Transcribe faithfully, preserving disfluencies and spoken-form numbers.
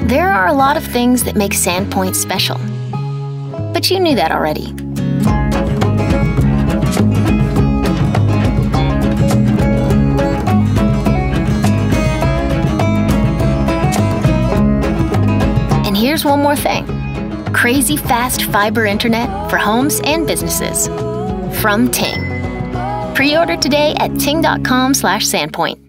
There are a lot of things that make Sandpoint special, but you knew that already. And here's one more thing. Crazy fast fiber internet for homes and businesses. From Ting. Pre-order today at ting dot com slash sandpoint.